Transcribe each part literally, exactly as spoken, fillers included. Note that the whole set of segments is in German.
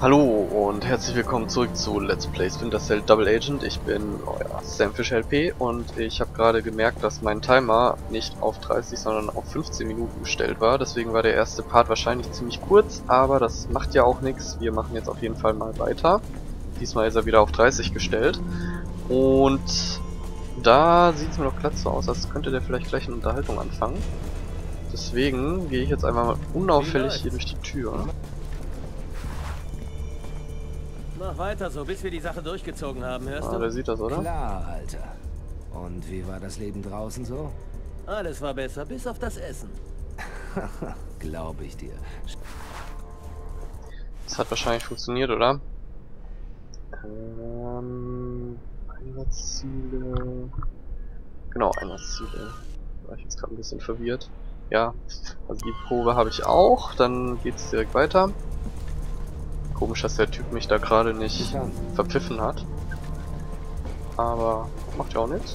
Hallo und herzlich willkommen zurück zu Let's Play Splinter Cell Double Agent. Ich bin euer Samfish L P und ich habe gerade gemerkt, dass mein Timer nicht auf dreißig, sondern auf fünfzehn Minuten gestellt war. Deswegen war der erste Part wahrscheinlich ziemlich kurz, aber das macht ja auch nichts. Wir machen jetzt auf jeden Fall mal weiter. Diesmal ist er wieder auf dreißig gestellt. Und da sieht es mir doch glatt so aus, als könnte der vielleicht gleich eine Unterhaltung anfangen. Deswegen gehe ich jetzt einmal mal unauffällig hier durch die Tür. Mach weiter so, bis wir die Sache durchgezogen haben, hörst Ah, du? der sieht das, oder? Klar, Alter. Und wie war das Leben draußen so? Alles war besser, bis auf das Essen. Glaube ich dir. Das hat wahrscheinlich funktioniert, oder? Ähm, Einsatzziele... Genau, Einsatzziele. War ich jetzt gerade ein bisschen verwirrt. Ja, also die Probe habe ich auch. Dann geht's direkt weiter. Komisch, dass der Typ mich da gerade nicht verpfiffen hat. Aber macht ja auch nichts.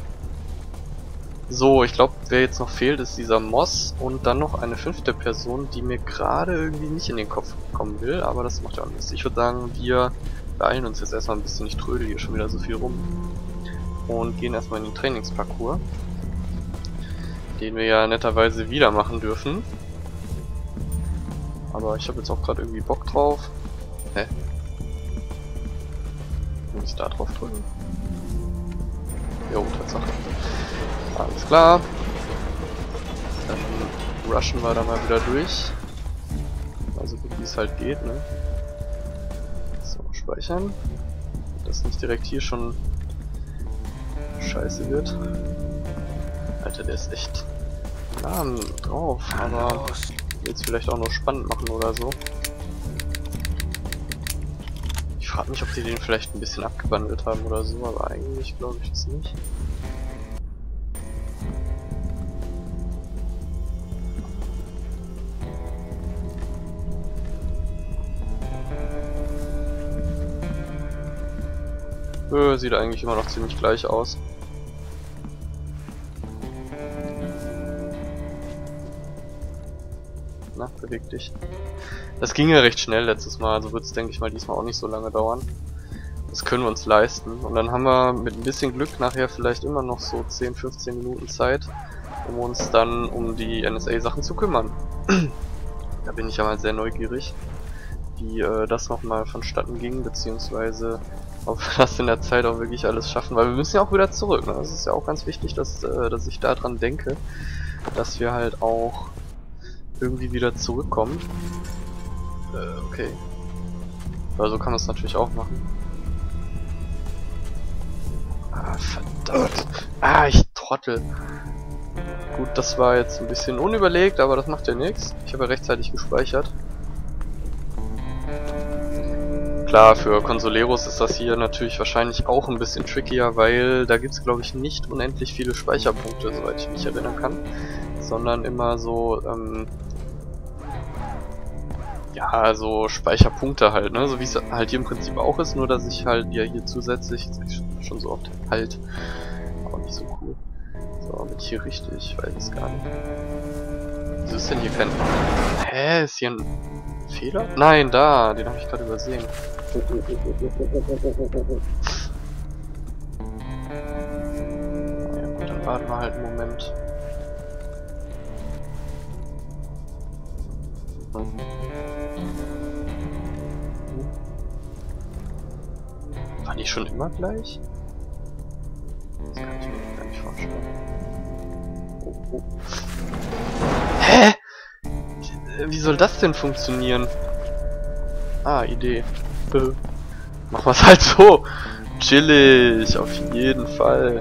So, ich glaube, wer jetzt noch fehlt, ist dieser Moss und dann noch eine fünfte Person, die mir gerade irgendwie nicht in den Kopf kommen will, aber das macht ja auch nichts. Ich würde sagen, wir beeilen uns jetzt erstmal ein bisschen, ich trödel hier schon wieder so viel rum. Und gehen erstmal in den Trainingsparcours, den wir ja netterweise wieder machen dürfen. Aber ich habe jetzt auch gerade irgendwie Bock drauf. Hä? Muss ich da drauf drücken? Jo, Tatsache. Alles klar. Dann rushen wir da mal wieder durch. Also gut wie es halt geht, ne? So, speichern. Dass nicht direkt hier schon scheiße wird. Alter, der ist echt lahm drauf, aber jetzt vielleicht auch noch spannend machen oder so. Ich frage mich, ob die den vielleicht ein bisschen abgewandelt haben oder so, aber eigentlich glaube ich das nicht. Äh, sieht eigentlich immer noch ziemlich gleich aus. Na, beweg dich. Das ging ja recht schnell letztes Mal, also wird es, denke ich mal, diesmal auch nicht so lange dauern. Das können wir uns leisten. Und dann haben wir mit ein bisschen Glück nachher vielleicht immer noch so zehn, fünfzehn Minuten Zeit, um uns dann um die N S A-Sachen zu kümmern. Da bin ich ja mal sehr neugierig, wie äh, das nochmal vonstatten ging, beziehungsweise ob wir das in der Zeit auch wirklich alles schaffen, weil wir müssen ja auch wieder zurück. Ne? Das ist ja auch ganz wichtig, dass, äh, dass ich daran denke, dass wir halt auch irgendwie wieder zurückkommen. Äh, okay. Also kann man es natürlich auch machen. Ah, verdammt. Ah, ich trottel. Gut, das war jetzt ein bisschen unüberlegt, aber das macht ja nichts. Ich habe ja rechtzeitig gespeichert. Klar, für Consoleros ist das hier natürlich wahrscheinlich auch ein bisschen trickier, weil da gibt es, glaube ich, nicht unendlich viele Speicherpunkte, soweit ich mich erinnern kann. Sondern immer so, ähm, ja, so Speicherpunkte halt, ne, so wie es halt hier im Prinzip auch ist, nur dass ich halt ja hier zusätzlich, jetzt sag ich schon so oft, halt, auch nicht so cool. So, bin ich hier richtig? Ich weiß es gar nicht. Wieso ist denn hier kein... Hä, ist hier ein Fehler? Nein, da, den habe ich gerade übersehen. Ja gut, dann warten wir halt einen Moment. War die schon immer gleich? Das kann ich mir gar nicht vorstellen. Oh, oh. Hä? Wie soll das denn funktionieren? Ah, Idee. Machen wir es halt so. Chillig, auf jeden Fall.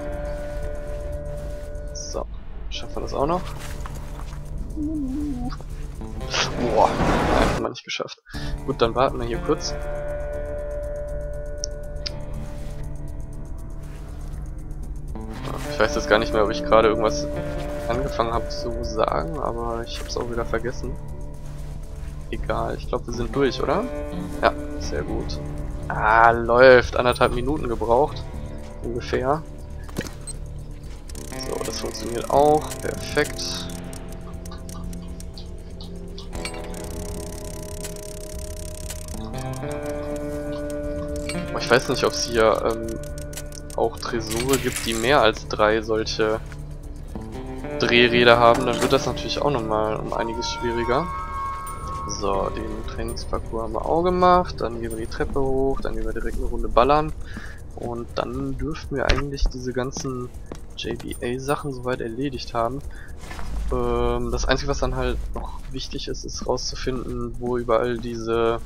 So, schaffen wir das auch noch? Boah, nein, haben wir nicht geschafft. Gut, dann warten wir hier kurz. Ich weiß jetzt gar nicht mehr, ob ich gerade irgendwas angefangen habe zu sagen, aber ich habe es auch wieder vergessen. Egal, ich glaube, wir sind durch, oder? Ja, sehr gut. Ah, läuft. Anderthalb Minuten gebraucht. Ungefähr. So, das funktioniert auch. Perfekt. Aber ich weiß nicht, ob es hier ähm, auch Tresore gibt, die mehr als drei solche Drehräder haben. Dann wird das natürlich auch nochmal um einiges schwieriger. So, den Trainingsparcours haben wir auch gemacht. Dann gehen wir die Treppe hoch, dann gehen wir direkt eine Runde ballern. Und dann dürften wir eigentlich diese ganzen J B A-Sachen soweit erledigt haben. Ähm, das Einzige, was dann halt noch wichtig ist, ist rauszufinden, wo überall diese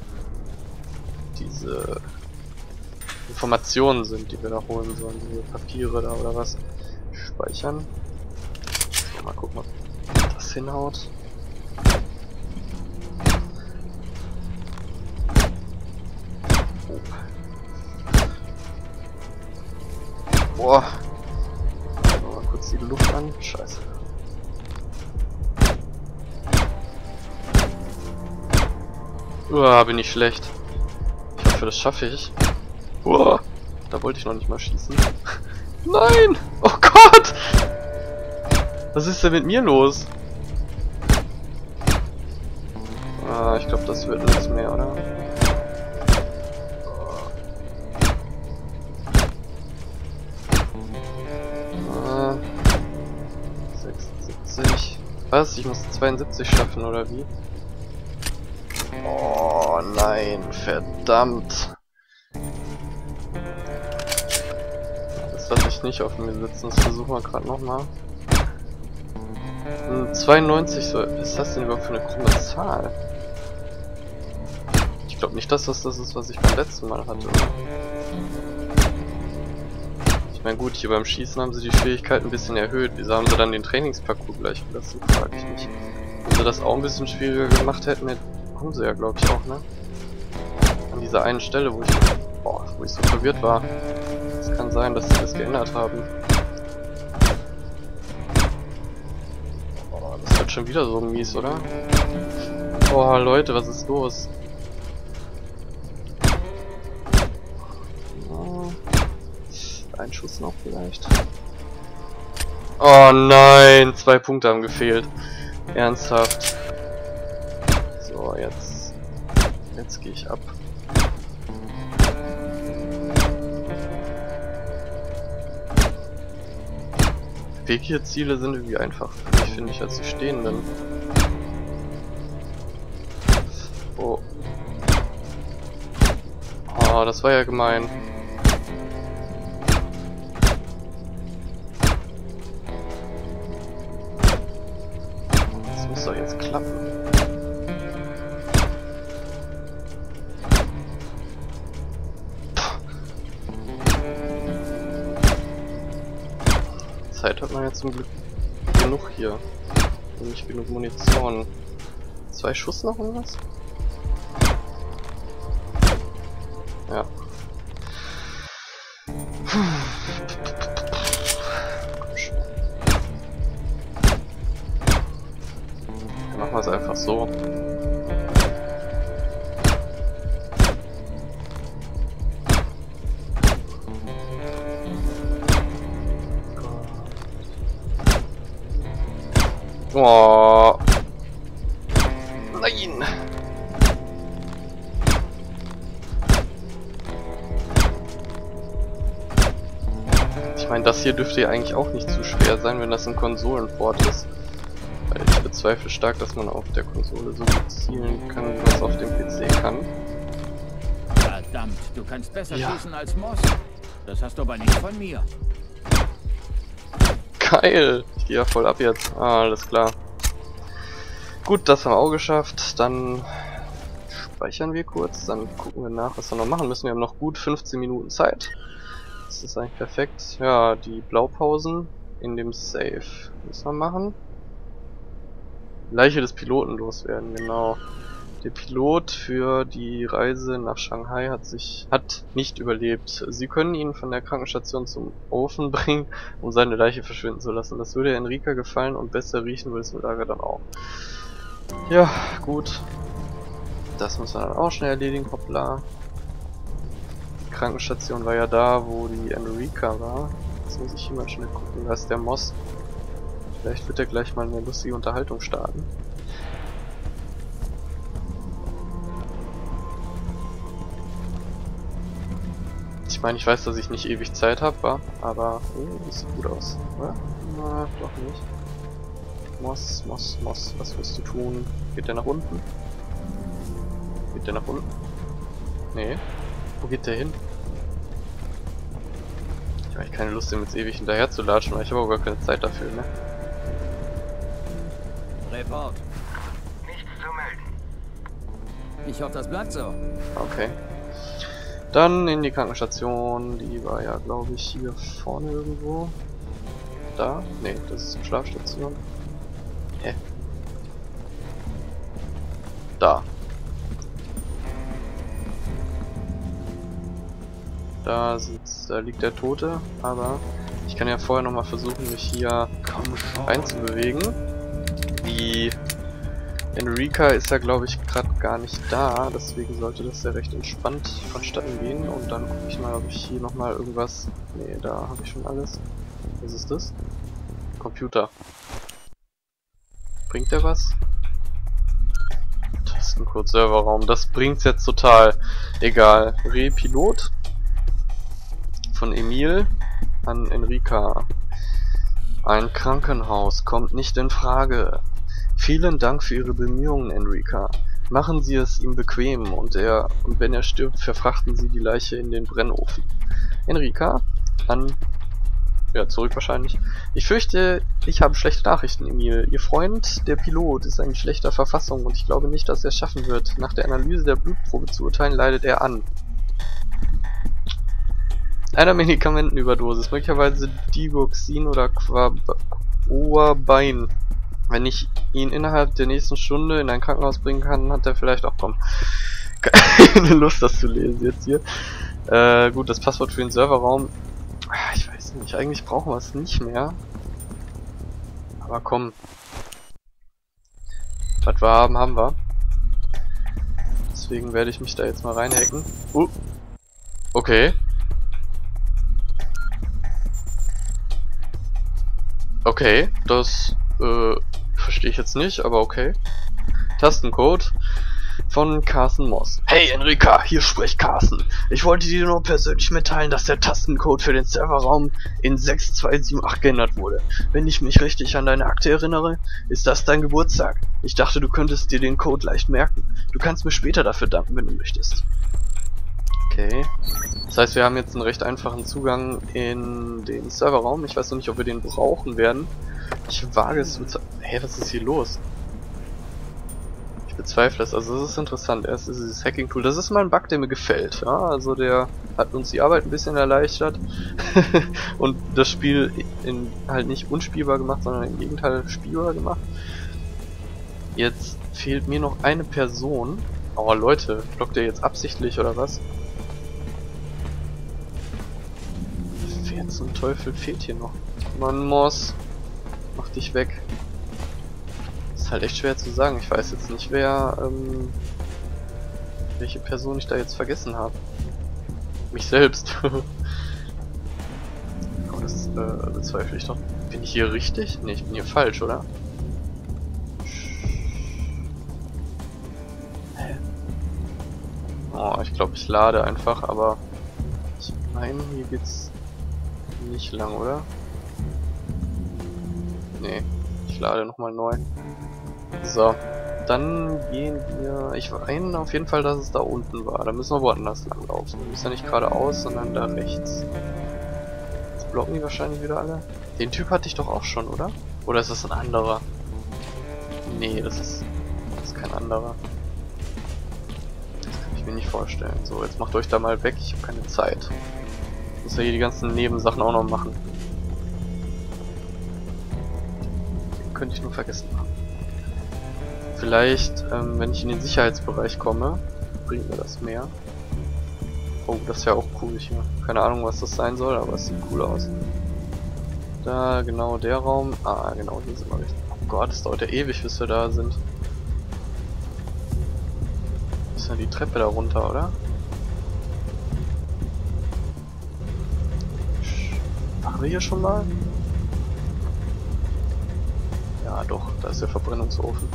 diese Informationen sind, die wir da holen sollen. Diese Papiere da oder was. Speichern. So, mal gucken, ob das hinhaut. Boah. Mal kurz die Luft an. Scheiße. Uah, bin ich schlecht. Ich hoffe, das schaffe ich. Uah, da wollte ich noch nicht mal schießen. Nein! Oh Gott! Was ist denn mit mir los? Ah, ich glaube, das wird nichts mehr, oder? sechsundsiebzig. Was? Ich muss zweiundsiebzig schaffen, oder wie? Oh nein, verdammt. Das lasse ich nicht auf mir sitzen, das versuchen wir gerade nochmal. zweiundneunzig, so, was ist das denn überhaupt für eine krumme Zahl? Ich glaube nicht, dass das das ist, was ich beim letzten Mal hatte, oder? Ich meine gut, hier beim Schießen haben sie die Schwierigkeit ein bisschen erhöht. Wieso haben sie dann den Trainingsparcours gleich gelassen, frage ich mich. Wenn sie das auch ein bisschen schwieriger gemacht hätten, haben sie ja, glaube ich, auch, ne? An dieser einen Stelle, wo ich, boah, wo ich so verwirrt war. Es kann sein, dass sie das geändert haben. Oh, das wird schon wieder so mies, oder? Boah, Leute, was ist los? Oh, ein Schuss noch vielleicht. Oh nein, zwei Punkte haben gefehlt. Ernsthaft. So, jetzt. Jetzt gehe ich ab. Wegziele sind irgendwie einfach. Ich finde ich als die stehenden. Oh. Oh, das war ja gemein. Das muss doch jetzt klappen. Zeit hat man ja zum Glück genug hier. Und nicht genug Munition. Zwei Schuss noch oder was? Ja. Dann machen wir es einfach so. Oh. Nein. Ich meine, das hier dürfte ja eigentlich auch nicht zu schwer sein, wenn das ein Konsolenport ist. Weil ich bezweifle stark, dass man auf der Konsole so gut zielen kann, wie man es auf dem P C kann. Verdammt, du kannst besser ja. schießen als Moss. Das hast du aber nicht von mir. Geil! Ich gehe ja voll ab jetzt. Ah, alles klar. Gut, das haben wir auch geschafft. Dann speichern wir kurz. Dann gucken wir nach, was wir noch machen müssen. Wir haben noch gut fünfzehn Minuten Zeit. Das ist eigentlich perfekt. Ja, die Blaupausen in dem Save müssen wir machen. Leiche des Piloten loswerden, genau. Der Pilot für die Reise nach Shanghai hat sich hat nicht überlebt. Sie können ihn von der Krankenstation zum Ofen bringen, um seine Leiche verschwinden zu lassen. Das würde Enrica gefallen und besser riechen würde es im Lager dann auch. Ja, gut. Das müssen wir dann auch schnell erledigen, hoppla. Die Krankenstation war ja da, wo die Enrica war. Jetzt muss ich hier mal schnell gucken, da ist der Moss. Vielleicht wird er gleich mal eine lustige Unterhaltung starten. Ich meine, ich weiß, dass ich nicht ewig Zeit habe, aber oh, das sieht gut aus, oder? Na, doch nicht. Moss, Moss, Moss, was wirst du tun? Geht der nach unten? Geht der nach unten? Nee. Wo geht der hin? Ich habe eigentlich keine Lust, ihm jetzt ewig hinterher zu latschen, weil ich habe auch gar keine Zeit dafür, ne? Report. Nichts zu melden. Ich hoffe, das bleibt so. Okay. Dann in die Krankenstation. Die war ja, glaube ich, hier vorne irgendwo. Da? Ne, das ist die Schlafstation. Hä? Da. Da sitzt, da liegt der Tote, aber ich kann ja vorher noch mal versuchen, mich hier reinzubewegen. Die Enrica ist ja, glaube ich, gerade gar nicht da, deswegen sollte das ja recht entspannt vonstatten gehen. Und dann gucke ich mal, ob ich hier nochmal irgendwas... Ne, da habe ich schon alles. Was ist das? Computer. Bringt der was? Tastencode Serverraum. Das bringt's jetzt total. Egal. Repilot von Emil an Enrica. Ein Krankenhaus kommt nicht in Frage. Vielen Dank für Ihre Bemühungen, Enrica. Machen Sie es ihm bequem und er und wenn er stirbt, verfrachten Sie die Leiche in den Brennofen. Enrica an ja, zurück wahrscheinlich. Ich fürchte, ich habe schlechte Nachrichten, Emil. Ihr Freund, der Pilot, ist in schlechter Verfassung und ich glaube nicht, dass er es schaffen wird. Nach der Analyse der Blutprobe zu urteilen, leidet er an einer Medikamentenüberdosis, möglicherweise Digoxin oder Quabain. Wenn ich ihn innerhalb der nächsten Stunde in ein Krankenhaus bringen kann, hat er vielleicht auch komm. Keine Lust, das zu lesen jetzt hier. Äh, gut, das Passwort für den Serverraum. Ich weiß nicht, eigentlich brauchen wir es nicht mehr. Aber komm. Was wir haben, haben wir. Deswegen werde ich mich da jetzt mal reinhacken. Uh. Okay. Okay, das äh, verstehe ich jetzt nicht, aber okay. Tastencode von Carson Moss. Hey Enrica, hier spricht Carson. Ich wollte dir nur persönlich mitteilen, dass der Tastencode für den Serverraum in sechs zwei sieben acht geändert wurde. Wenn ich mich richtig an deine Akte erinnere, ist das dein Geburtstag. Ich dachte, du könntest dir den Code leicht merken. Du kannst mir später dafür danken, wenn du möchtest. Okay. Das heißt, wir haben jetzt einen recht einfachen Zugang in den Serverraum. Ich weiß noch nicht, ob wir den brauchen werden. Ich wage es zu bezweifeln. Hä, was ist hier los? Ich bezweifle es. Also das ist interessant. Erst ist dieses Hacking-Tool. Das ist mal ein Bug, der mir gefällt. Ja, also der hat uns die Arbeit ein bisschen erleichtert. Und das Spiel in, halt nicht unspielbar gemacht, sondern im Gegenteil spielbar gemacht. Jetzt fehlt mir noch eine Person. Oh Leute, blockt der jetzt absichtlich oder was? Wer zum Teufel fehlt hier noch? Mann, Moss. Mach dich weg. Ist halt echt schwer zu sagen. Ich weiß jetzt nicht, wer, ähm, welche Person ich da jetzt vergessen habe. Mich selbst. Oh, das äh, bezweifle ich doch. Bin ich hier richtig? Ne, ich bin hier falsch, oder? Hä? Oh, ich glaube, ich lade einfach, aber ich meine, hier geht's nicht lang, oder? Nee, ich lade nochmal neu. So, dann gehen wir... Ich meine auf jeden Fall, dass es da unten war. Da müssen wir woanders lang laufen. Wir müssen ja nicht geradeaus, sondern da rechts. Jetzt blocken die wahrscheinlich wieder alle. Den Typ hatte ich doch auch schon, oder? Oder ist das ein anderer? Nee, das ist, das ist kein anderer. Das kann ich mir nicht vorstellen. So, jetzt macht euch da mal weg. Ich habe keine Zeit. Ich muss ja hier die ganzen Nebensachen auch noch machen. Könnte ich nur vergessen haben. Vielleicht, ähm, wenn ich in den Sicherheitsbereich komme, bringt mir das mehr. Oh, das ist ja auch cool hier. Keine Ahnung, was das sein soll, aber es sieht cool aus. Da, genau der Raum. Ah, genau, hier sind wir richtig. Oh Gott, es dauert ja ewig, bis wir da sind. Ist ja die Treppe da runter, oder? Waren wir hier schon mal? Ja, doch, da ist der Verbrennungsofen.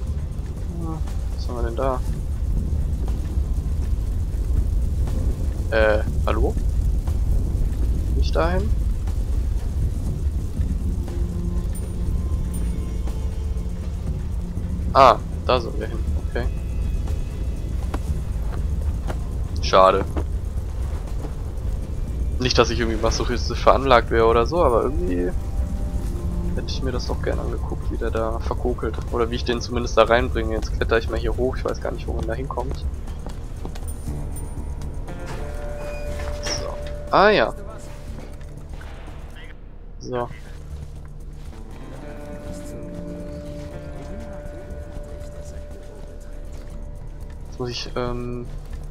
Was haben wir denn da? Äh, hallo? Nicht dahin? Ah, da sollen wir hin, okay. Schade. Nicht, dass ich irgendwie masochistisch veranlagt wäre oder so, aber irgendwie hätte ich mir das doch gerne angeguckt, wie der da verkokelt. Oder wie ich den zumindest da reinbringe. Jetzt kletter ich mal hier hoch, ich weiß gar nicht, wo man da hinkommt. So. Ah ja. So. Jetzt muss ich, ähm...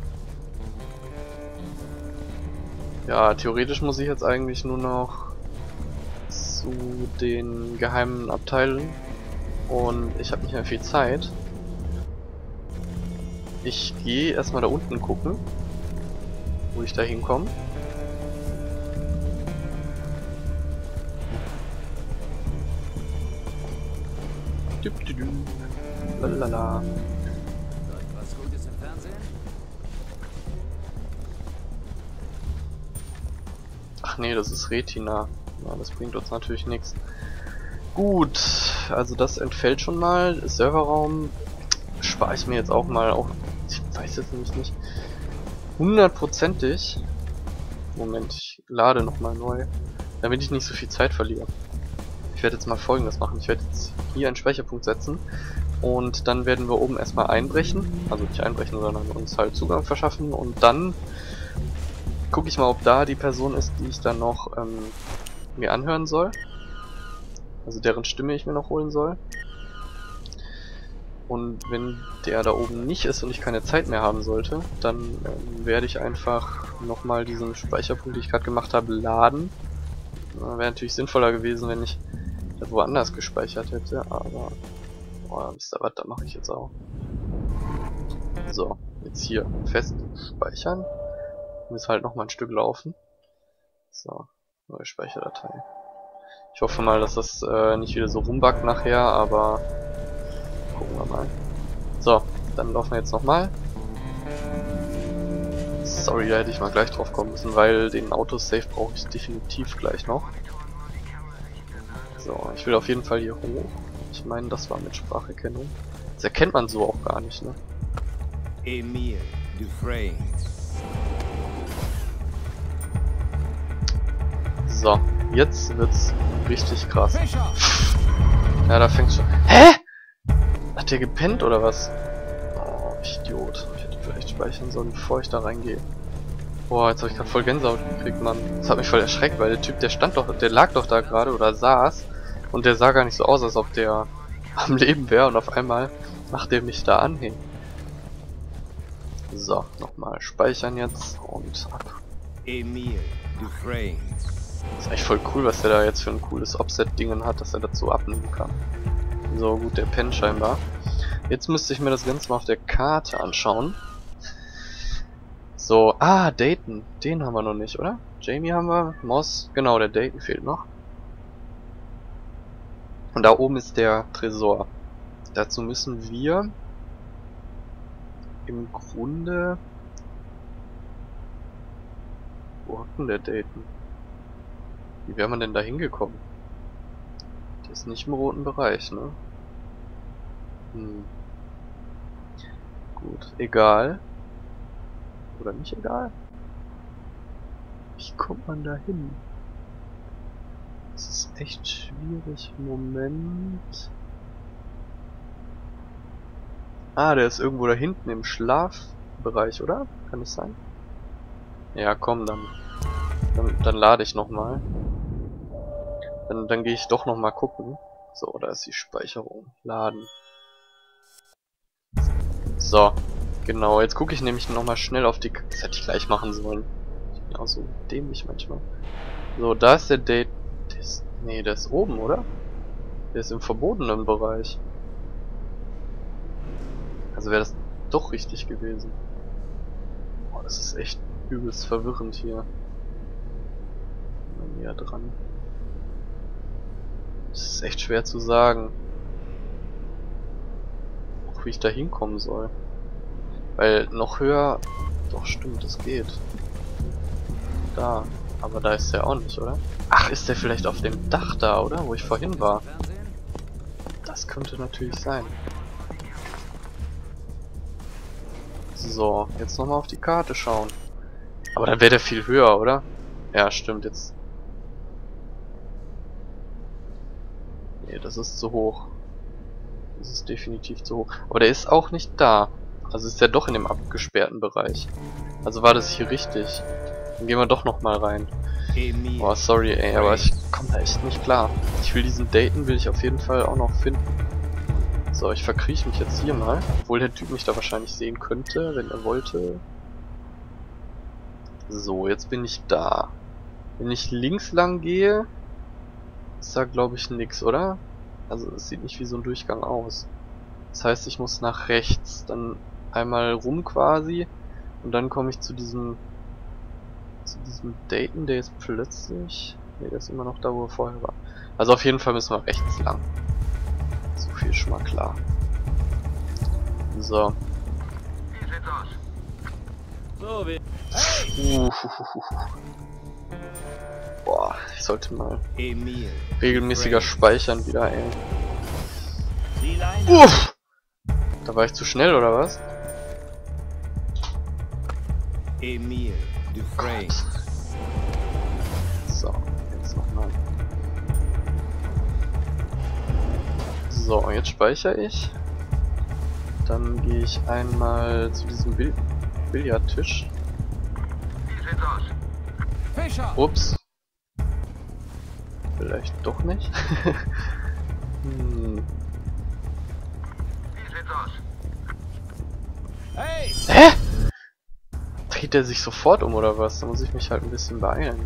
ja, theoretisch muss ich jetzt eigentlich nur noch zu den geheimen Abteilen und ich habe nicht mehr viel Zeit. Ich gehe erstmal da unten gucken, wo ich da hinkomme. Lalala. Was Gutes im Fernsehen? Ach nee, das ist Retina. Ja, das bringt uns natürlich nichts. Gut, also das entfällt schon mal. Serverraum spare ich mir jetzt auch mal auf. Ich weiß jetzt nämlich nicht. Hundertprozentig. Moment, ich lade nochmal neu. Damit ich nicht so viel Zeit verliere. Ich werde jetzt mal Folgendes machen. Ich werde jetzt hier einen Speicherpunkt setzen. Und dann werden wir oben erstmal einbrechen. Also nicht einbrechen, sondern uns halt Zugang verschaffen. Und dann gucke ich mal, ob da die Person ist, die ich dann noch ähm, mir anhören soll. Also deren Stimme ich mir noch holen soll. Und wenn der da oben nicht ist und ich keine Zeit mehr haben sollte, dann ähm, werde ich einfach nochmal diesen Speicherpunkt, den ich gerade gemacht habe, laden. Wäre natürlich sinnvoller gewesen, wenn ich das woanders gespeichert hätte, aber boah, wisst ihr was, da mache ich jetzt auch. So, jetzt hier fest speichern. Muss halt noch mal ein Stück laufen. So, neue Speicherdatei. Ich hoffe mal, dass das äh, nicht wieder so rumbackt nachher, aber gucken wir mal. So, dann laufen wir jetzt nochmal. Sorry, da hätte ich mal gleich drauf kommen müssen, weil den Autosave brauche ich definitiv gleich noch. So, ich will auf jeden Fall hier hoch. Ich meine, das war mit Spracherkennung. Das erkennt man so auch gar nicht, ne? Emile Dufresne. So, jetzt wird's richtig krass. Ja, da fängt's schon. Hä? Hat der gepennt oder was? Oh, Idiot. Ich hätte vielleicht speichern sollen, bevor ich da reingehe. Boah, jetzt habe ich gerade voll Gänsehaut gekriegt, Mann. Das hat mich voll erschreckt, weil der Typ, der stand doch, der lag doch da gerade oder saß und der sah gar nicht so aus, als ob der am Leben wäre und auf einmal macht der mich da anhängen. So, nochmal speichern jetzt und ab. Emile Dufresne. Das ist echt voll cool, was der da jetzt für ein cooles Offset-Dingen hat, dass er dazu abnehmen kann. So, gut, der pennt scheinbar. Jetzt müsste ich mir das Ganze mal auf der Karte anschauen. So, ah, Dayton. Den haben wir noch nicht, oder? Jamie haben wir, Moss, genau, der Dayton fehlt noch. Und da oben ist der Tresor. Dazu müssen wir im Grunde... Wo hat denn der Dayton? Wie wäre man denn da hingekommen? Der ist nicht im roten Bereich, ne? Hm. Gut, egal. Oder nicht egal? Wie kommt man da hin? Das ist echt schwierig. Moment. Ah, der ist irgendwo da hinten im Schlafbereich, oder? Kann das sein? Ja, komm, dann. Dann, dann lade ich nochmal. Dann, dann gehe ich doch nochmal gucken. So, da ist die Speicherung. Laden. So, genau. Jetzt gucke ich nämlich nochmal schnell auf die... Das hätte ich gleich machen sollen. Ich bin auch so dämlich manchmal. So, da ist der Date... Der ist, nee, der ist oben, oder? Der ist im verbotenen Bereich. Also wäre das doch richtig gewesen. Boah, das ist echt übelst verwirrend hier. Mal näher dran. Das ist echt schwer zu sagen. Auch wie ich da hinkommen soll. Weil noch höher... Doch, stimmt, das geht. Da. Aber da ist der auch nicht, oder? Ach, ist der vielleicht auf dem Dach da, oder? Wo ich vorhin war. Das könnte natürlich sein. So, jetzt nochmal auf die Karte schauen. Aber dann wäre der viel höher, oder? Ja, stimmt, jetzt. Nee, das ist zu hoch. Das ist definitiv zu hoch. Aber der ist auch nicht da. Also ist der doch in dem abgesperrten Bereich. Also war das hier richtig. Dann gehen wir doch nochmal rein. Oh, sorry, ey, aber ich komme da echt nicht klar. Ich will diesen Dayton, will ich auf jeden Fall auch noch finden. So, ich verkrieche mich jetzt hier mal. Obwohl der Typ mich da wahrscheinlich sehen könnte, wenn er wollte. So, jetzt bin ich da. Wenn ich links lang gehe, ist da glaube ich nix, oder? Also es sieht nicht wie so ein Durchgang aus. Das heißt, ich muss nach rechts, dann einmal rum quasi und dann komme ich zu diesem zu diesem Dayton, der jetzt plötzlich... Ne, der ist immer noch da, wo er vorher war. Also auf jeden Fall müssen wir rechts lang. So viel schon mal klar. So. So, wie... Uh, Boah, ich sollte mal Emil. regelmäßiger speichern wieder, ey. Die Leine. Uff! Da war ich zu schnell, oder was? Emil Dufresne. So, jetzt nochmal. So, jetzt speichere ich. Dann gehe ich einmal zu diesem Bill Billardtisch. Fischer. Ups. Vielleicht doch nicht. hm. Hey! Hä? Dreht er sich sofort um oder was? Da muss ich mich halt ein bisschen beeilen.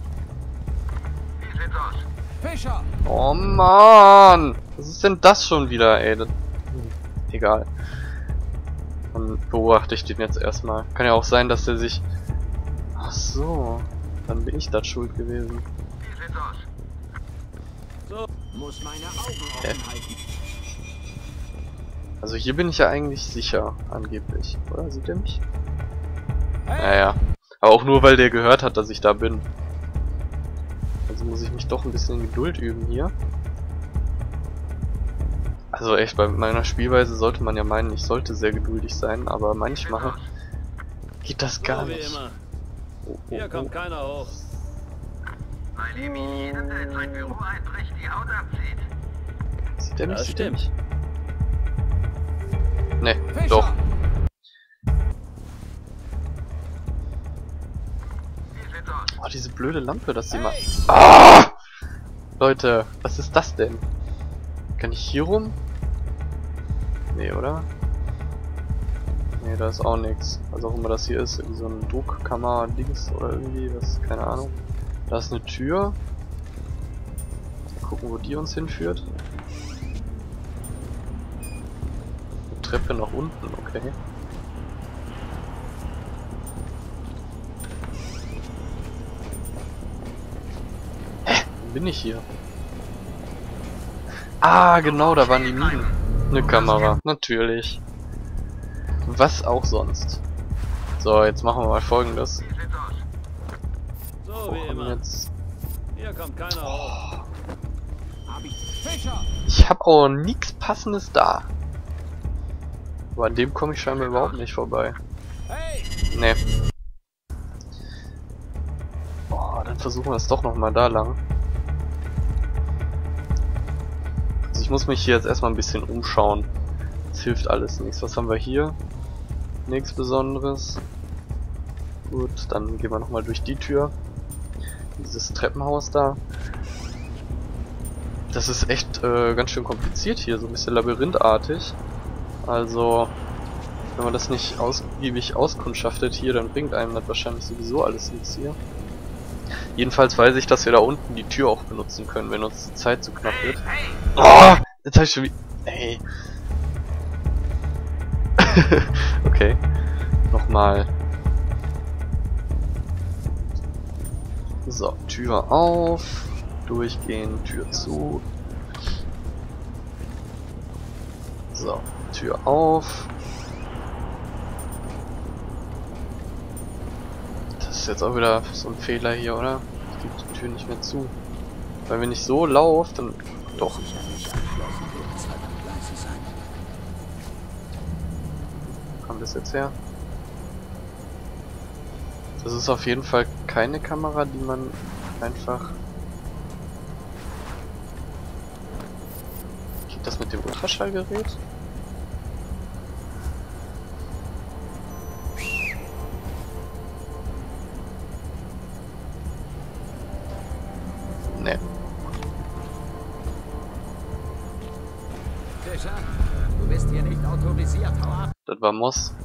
Fischer. Oh Mann! Was ist denn das schon wieder, ey? Das, hm, egal. Dann beobachte ich den jetzt erstmal. Kann ja auch sein, dass der sich... Ach so. Dann bin ich das schuld gewesen. So. Muss meine Augen Hä? offen halten. Also hier bin ich ja eigentlich sicher, angeblich. Oder sieht er mich? Hey! Naja. Aber auch nur, weil der gehört hat, dass ich da bin. Also muss ich mich doch ein bisschen Geduld üben hier. Also echt, bei meiner Spielweise sollte man ja meinen, ich sollte sehr geduldig sein, aber manchmal geht das gar So wie nicht. immer. Oh, oh, Hier kommt oh. keiner hoch. Weil ihm jeder, der in sein Büro einbricht, die Haut abzieht. Sieht er mich? Das Sieht er stimmt. mich? Ne, Fischer. doch. Oh, diese blöde Lampe, dass sie mal... Hey! Ah! Leute, was ist das denn? Kann ich hier rum? Nee, oder? Nee, da ist auch nichts. Was auch immer das hier ist. Irgendwie so ein Druckkammer-Dings oder irgendwie, was, keine Ahnung. Da ist eine Tür. Mal gucken, wo die uns hinführt. Eine Treppe nach unten, okay. Hä? Wo bin ich hier? Ah, genau, da waren die Minen. Eine Kamera, natürlich. Was auch sonst. So, jetzt machen wir mal Folgendes. So wie Und immer. jetzt... Hier kommt keiner hoch. Hab ich. Fischer. Ich habe auch nichts Passendes da. Aber an dem komme ich scheinbar überhaupt nicht vorbei. Hey! Ne. Oh, dann versuchen wir es doch nochmal da lang. Also ich muss mich hier jetzt erstmal ein bisschen umschauen. Es hilft alles nichts. Was haben wir hier? Nichts Besonderes. Gut, dann gehen wir nochmal durch die Tür. Dieses Treppenhaus da. Das ist echt äh, ganz schön kompliziert hier, so ein bisschen labyrinthartig. Also, wenn man das nicht ausgiebig auskundschaftet hier, dann bringt einem das wahrscheinlich sowieso alles nichts hier. Jedenfalls weiß ich, dass wir da unten die Tür auch benutzen können, wenn uns die Zeit zu knapp wird. Oh, jetzt hab ich schon wieder... Ey. Okay. Nochmal. So, Tür auf. Durchgehen, Tür zu. So, Tür auf. Das ist jetzt auch wieder so ein Fehler hier, oder? Ich gebe die Tür nicht mehr zu. Weil wenn ich so laufe, dann... Doch. Wo kommt das jetzt her? Das ist auf jeden Fall keine Kamera, die man einfach... Geht das mit dem Ultraschallgerät? Ne. Du bist hier nicht autorisiert, hau ab. Das war Moss.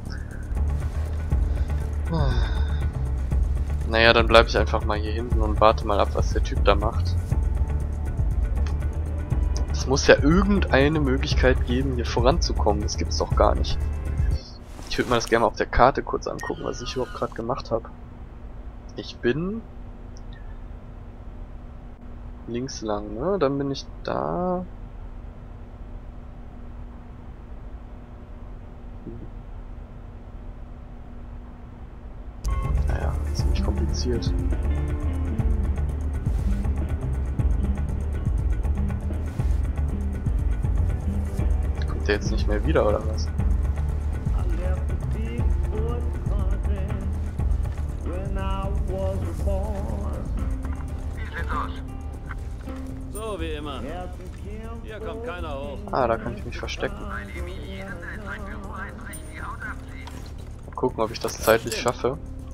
Naja, dann bleibe ich einfach mal hier hinten und warte mal ab, was der Typ da macht. Es muss ja irgendeine Möglichkeit geben, hier voranzukommen. Das gibt's doch gar nicht. Ich würde mir das gerne mal auf der Karte kurz angucken, was ich überhaupt gerade gemacht habe. Ich bin links lang, ne? Dann bin ich da. Naja, ziemlich kompliziert. Kommt der jetzt nicht mehr wieder, oder was? Wie sieht's aus? So wie immer. Hier kommt keiner hoch. Ah, da kann ich mich verstecken. Mal gucken, ob ich das zeitlich schaffe.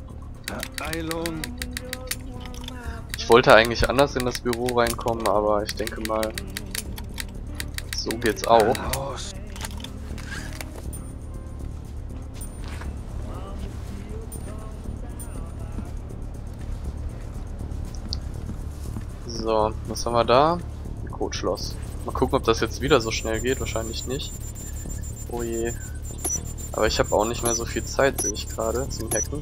Ich wollte eigentlich anders in das Büro reinkommen, aber ich denke mal, so geht's auch. So, was haben wir da? Ein Codeschloss. Mal gucken, ob das jetzt wieder so schnell geht. Wahrscheinlich nicht. Oh je. Aber ich habe auch nicht mehr so viel Zeit, sehe ich gerade, zum Hacken.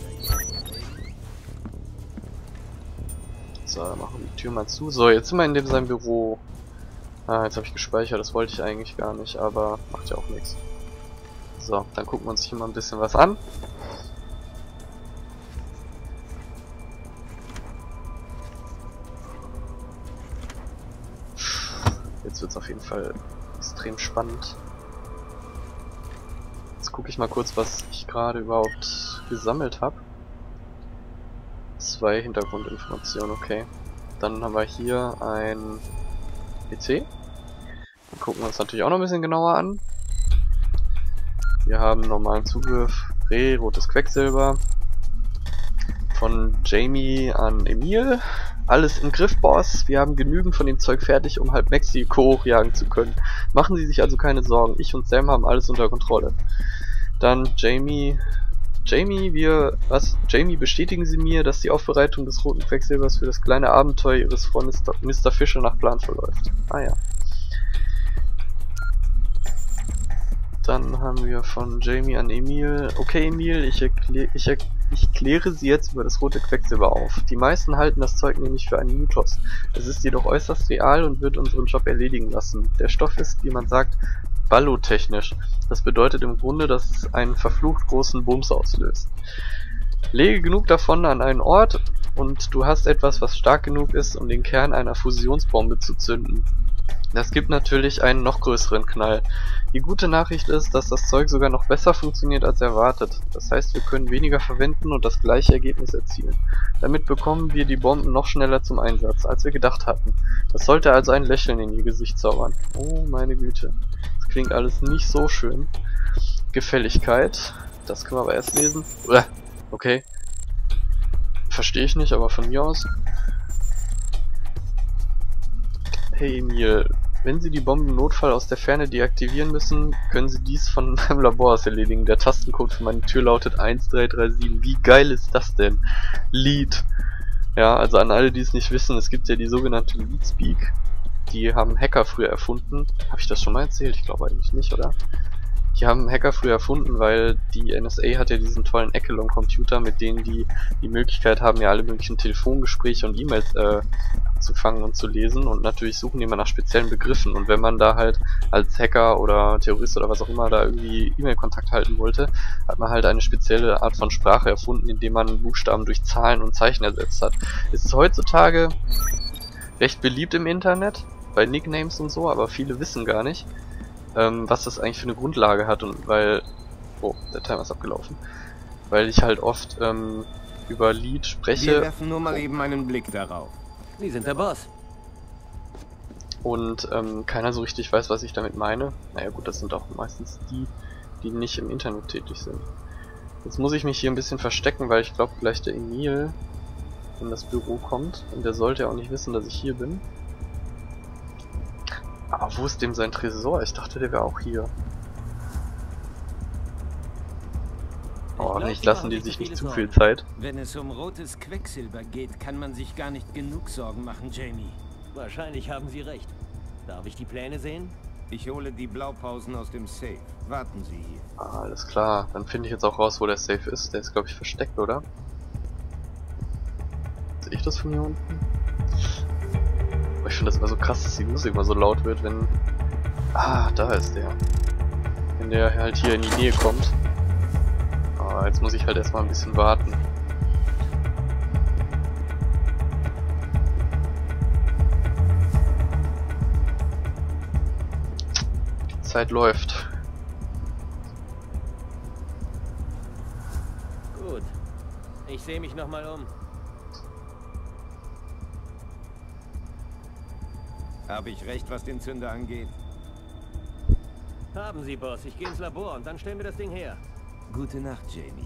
So, dann machen wir die Tür mal zu. So, jetzt sind wir in dem sein Büro. Ah, jetzt habe ich gespeichert. Das wollte ich eigentlich gar nicht, aber macht ja auch nichts. So, dann gucken wir uns hier mal ein bisschen was an. Jetzt wird es auf jeden Fall extrem spannend. Jetzt gucke ich mal kurz, was ich gerade überhaupt gesammelt habe. Zwei Hintergrundinformationen, okay. Dann haben wir hier ein P C. Den gucken wir uns natürlich auch noch ein bisschen genauer an. Wir haben normalen Zugriff, Reh, rotes Quecksilber. Von Jamie an Emil. Alles im Griff, Boss. Wir haben genügend von dem Zeug fertig, um halb Mexiko hochjagen zu können. Machen Sie sich also keine Sorgen. Ich und Sam haben alles unter Kontrolle. Dann Jamie. Jamie, wir... Was? Jamie, bestätigen Sie mir, dass die Aufbereitung des roten Quecksilbers für das kleine Abenteuer Ihres Freundes Mister Fischer nach Plan verläuft. Ah ja. Dann haben wir von Jamie an Emil. Okay, Emil, ich, erklä ich, er ich kläre Sie jetzt über das rote Quecksilber auf. Die meisten halten das Zeug nämlich für einen Mythos. Es ist jedoch äußerst real und wird unseren Job erledigen lassen. Der Stoff ist, wie man sagt, ballotechnisch. Das bedeutet im Grunde, dass es einen verflucht großen Bums auslöst. Lege genug davon an einen Ort und du hast etwas, was stark genug ist, um den Kern einer Fusionsbombe zu zünden. Das gibt natürlich einen noch größeren Knall. Die gute Nachricht ist, dass das Zeug sogar noch besser funktioniert als erwartet. Das heißt, wir können weniger verwenden und das gleiche Ergebnis erzielen. Damit bekommen wir die Bomben noch schneller zum Einsatz, als wir gedacht hatten. Das sollte also ein Lächeln in ihr Gesicht zaubern. Oh meine Güte. Das klingt alles nicht so schön. Gefälligkeit. Das können wir aber erst lesen. Uah, okay. Verstehe ich nicht, aber von mir aus. Hey Emil, wenn Sie die Bomben im Notfall aus der Ferne deaktivieren müssen, können Sie dies von meinem Labor aus erledigen. Der Tastencode für meine Tür lautet eins drei drei sieben. Wie geil ist das denn? Lead. Ja, also an alle, die es nicht wissen, es gibt ja die sogenannte Leadspeak. Die haben Hacker früher erfunden. Habe ich das schon mal erzählt? Ich glaube eigentlich nicht, oder? Die haben Hacker früher erfunden, weil die N S A hat ja diesen tollen Echelon-Computer, mit denen die die Möglichkeit haben, ja alle möglichen Telefongespräche und E-Mails äh, zu fangen und zu lesen. Und natürlich suchen die immer nach speziellen Begriffen. Und wenn man da halt als Hacker oder Terrorist oder was auch immer da irgendwie E-Mail-Kontakt halten wollte, hat man halt eine spezielle Art von Sprache erfunden, indem man Buchstaben durch Zahlen und Zeichen ersetzt hat. Es ist heutzutage recht beliebt im Internet, bei Nicknames und so, aber viele wissen gar nicht, ähm, was das eigentlich für eine Grundlage hat. Und weil, oh, der Timer ist abgelaufen, weil ich halt oft ähm, über Lied spreche. Wir werfen nur mal eben einen Blick darauf. Sie sind der Boss. Und ähm, keiner so richtig weiß, was ich damit meine. Naja gut, das sind auch meistens die, die nicht im Internet tätig sind. Jetzt muss ich mich hier ein bisschen verstecken, weil ich glaube gleich der Emil in das Büro kommt. Und der sollte ja auch nicht wissen, dass ich hier bin. Aber wo ist dem sein Tresor? Ich dachte, der wäre auch hier. Oh, nicht lassen die sich nicht zu viel Zeit. Wenn es um rotes Quecksilber geht, kann man sich gar nicht genug Sorgen machen, Jamie. Wahrscheinlich haben Sie recht. Darf ich die Pläne sehen? Ich hole die Blaupausen aus dem Safe. Warten Sie hier. Ah, alles klar. Dann finde ich jetzt auch raus, wo der Safe ist. Der ist, glaube ich, versteckt, oder? Sehe ich das von hier unten? Aber ich finde das immer so krass, dass die Musik immer so laut wird, wenn... Ah, da ist der. Wenn der halt hier in die Nähe kommt. Ah, jetzt muss ich halt erstmal ein bisschen warten. Die Zeit läuft. Gut. Ich sehe mich nochmal um. Habe ich recht, was den Zünder angeht? Haben Sie, Boss. Ich gehe ins Labor und dann stellen wir das Ding her. Gute Nacht, Jamie.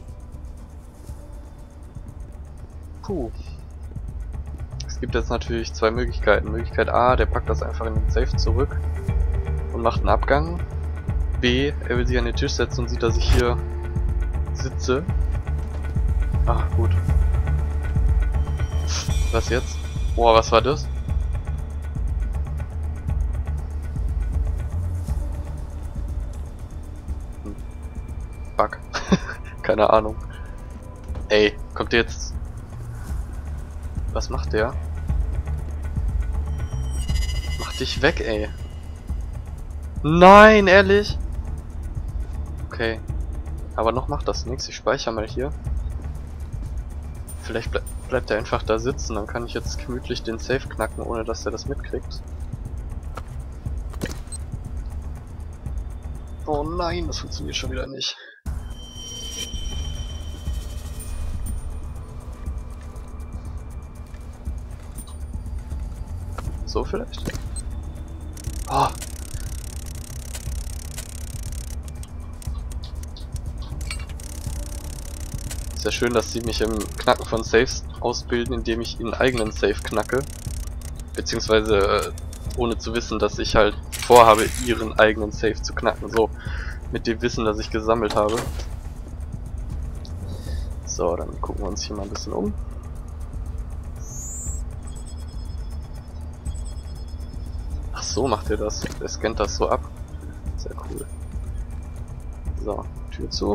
Puh. Es gibt jetzt natürlich zwei Möglichkeiten. Möglichkeit A, der packt das einfach in den Safe zurück und macht einen Abgang. B, er will sich an den Tisch setzen und sieht, dass ich hier sitze. Ach, gut. Was jetzt? Boah, was war das? Hm. Fuck. Keine Ahnung. Ey, kommt der jetzt... Was macht der? Mach dich weg, ey. Nein, ehrlich? Okay. Aber noch macht das nichts. Ich speichere mal hier. Vielleicht ble bleibt er einfach da sitzen. Dann kann ich jetzt gemütlich den Safe knacken, ohne dass er das mitkriegt. Oh nein, das funktioniert schon wieder nicht. So vielleicht? Oh. Ist ja schön, dass sie mich im Knacken von Safes ausbilden, indem ich ihren eigenen Safe knacke. Beziehungsweise äh, ohne zu wissen, dass ich halt vorhabe, ihren eigenen Safe zu knacken. So, mit dem Wissen, das ich gesammelt habe. So, dann gucken wir uns hier mal ein bisschen um. Ach so, macht er das. Der scannt das so ab. Sehr cool. So, Tür zu.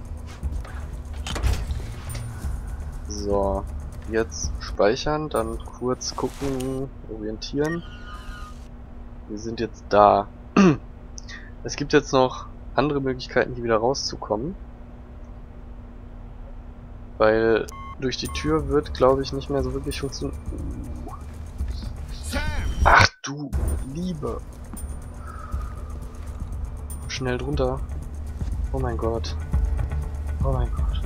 So, jetzt speichern, dann kurz gucken, orientieren. Wir sind jetzt da. Es gibt jetzt noch andere Möglichkeiten, hier wieder rauszukommen. Weil durch die Tür wird, glaube ich, nicht mehr so wirklich funktionieren. Ach du Liebe. Schnell drunter. Oh mein Gott. Oh mein Gott.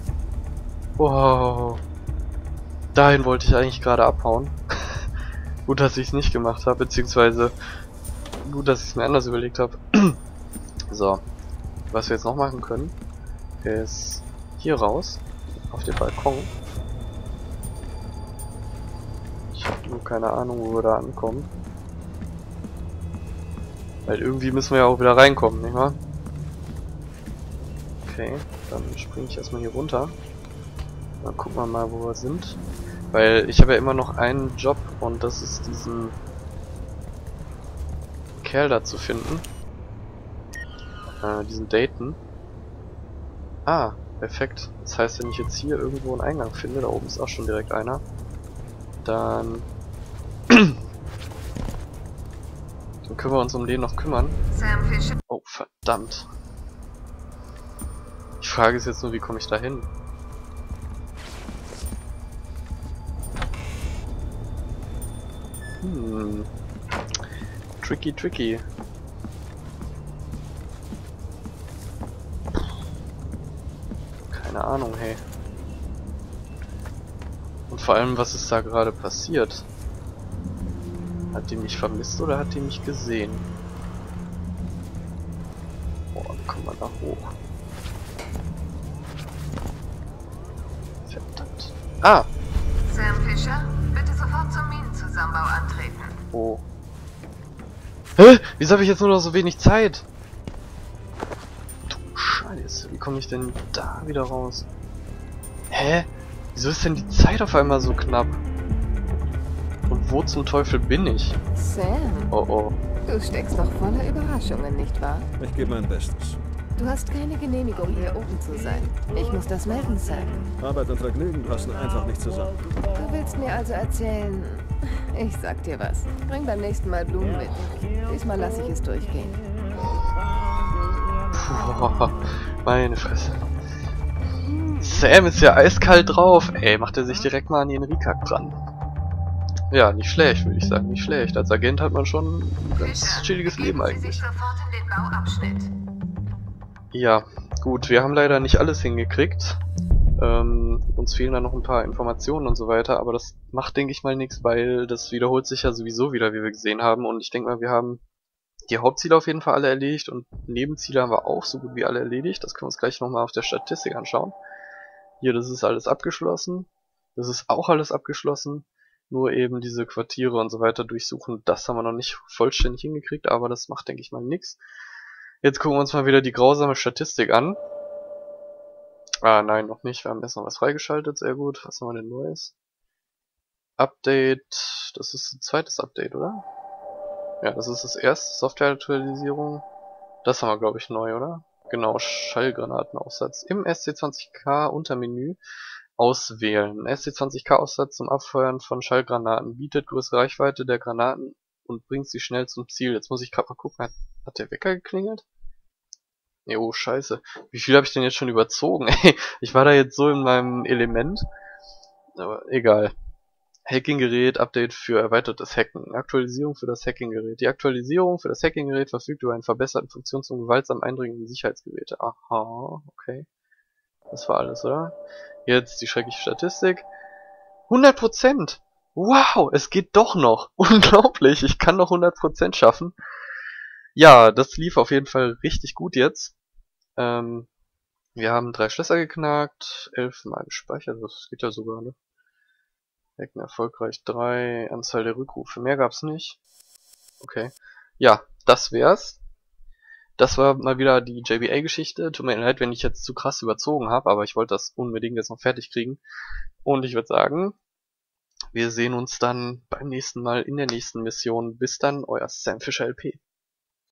Wow. Dahin wollte ich eigentlich gerade abhauen. Gut, dass ich es nicht gemacht habe, beziehungsweise gut, dass ich es mir anders überlegt habe. So. Was wir jetzt noch machen können, ist hier raus. Auf den Balkon. Ich habe nur keine Ahnung, wo wir da ankommen. Weil irgendwie müssen wir ja auch wieder reinkommen, nicht wahr? Okay, dann springe ich erstmal hier runter. Dann gucken wir mal, wo wir sind. Weil ich habe ja immer noch einen Job und das ist diesen Kerl da zu finden. äh, diesen Dayton. Ah, perfekt. Das heißt, wenn ich jetzt hier irgendwo einen Eingang finde, da oben ist auch schon direkt einer, dann, dann können wir uns um den noch kümmern. Sam Fisher. Oh, verdammt. Die Frage ist jetzt nur, wie komme ich da hin? Hm. Tricky, tricky. Keine Ahnung, hey. Und vor allem, was ist da gerade passiert? Hat die mich vermisst oder hat die mich gesehen? Boah, wie kommt man da hoch? Verdammt. Ah! Sam Fisher, bitte sofort zum Minenzusammenbau antreten. Oh. Hä? Wieso habe ich jetzt nur noch so wenig Zeit? Du Scheiße, wie komme ich denn da wieder raus? Hä? Wieso ist denn die Zeit auf einmal so knapp? Und wo zum Teufel bin ich? Sam, Oh oh. du steckst doch voller Überraschungen, nicht wahr? Ich gebe mein Bestes. Du hast keine Genehmigung, hier oben zu sein. Ich muss das melden, Sam. Arbeit und Vergnügen passen einfach nicht zusammen. Du willst mir also erzählen... Ich sag dir was. Bring beim nächsten Mal Blumen mit. Diesmal lasse ich es durchgehen. Puh, meine Fresse. Sam ist ja eiskalt drauf. Ey, macht er sich direkt mal an den Rikak dran. Ja, nicht schlecht, würde ich sagen. Nicht schlecht. Als Agent hat man schon ein ganz chilliges Leben Begeben Sie eigentlich. sich sofort in den Bauabschnitt. Ja, gut. Wir haben leider nicht alles hingekriegt. Ähm, uns fehlen da noch ein paar Informationen und so weiter. Aber das macht, denke ich mal, nichts, weil das wiederholt sich ja sowieso wieder, wie wir gesehen haben. Und ich denke mal, wir haben die Hauptziele auf jeden Fall alle erledigt. Und Nebenziele haben wir auch so gut wie alle erledigt. Das können wir uns gleich nochmal auf der Statistik anschauen. Hier, das ist alles abgeschlossen. Das ist auch alles abgeschlossen. Nur eben diese Quartiere und so weiter durchsuchen, das haben wir noch nicht vollständig hingekriegt, aber das macht, denke ich mal, nix. Jetzt gucken wir uns mal wieder die grausame Statistik an. Ah, nein, noch nicht. Wir haben erst noch was freigeschaltet, sehr gut. Was haben wir denn Neues? Update, das ist ein zweites Update, oder? Ja, das ist das erste, Software-Aktualisierung. Das haben wir, glaube ich, neu, oder? Genau, Schallgranatenaufsatz. Im S C zwanzig K Untermenü auswählen. S C zwanzig K Aufsatz zum Abfeuern von Schallgranaten. Bietet größere Reichweite der Granaten und bringt sie schnell zum Ziel. Jetzt muss ich gerade mal gucken, hat, hat der Wecker geklingelt? Nee, oh scheiße. Wie viel habe ich denn jetzt schon überzogen? Ey, ich war da jetzt so in meinem Element. Aber egal. Hacking-Gerät, Update für erweitertes Hacken. Aktualisierung für das Hacking-Gerät. Die Aktualisierung für das Hacking-Gerät verfügt über einen verbesserten Funktion zum gewaltsam eindringenden Sicherheitsgeräte. Aha, okay. Das war alles, oder? Jetzt die schreckliche Statistik. hundert Prozent! Wow, es geht doch noch. Unglaublich, ich kann noch hundert Prozent schaffen. Ja, das lief auf jeden Fall richtig gut jetzt. Ähm, wir haben drei Schlösser geknackt, elf Mal gespeichert, das geht ja sogar, ne? Hacken erfolgreich drei, Anzahl der Rückrufe, mehr gab's nicht. Okay. Ja, das wär's. Das war mal wieder die J B A-Geschichte. Tut mir leid, wenn ich jetzt zu krass überzogen habe, aber ich wollte das unbedingt jetzt noch fertig kriegen. Und ich würde sagen, wir sehen uns dann beim nächsten Mal in der nächsten Mission. Bis dann, euer Sam Fisher L P.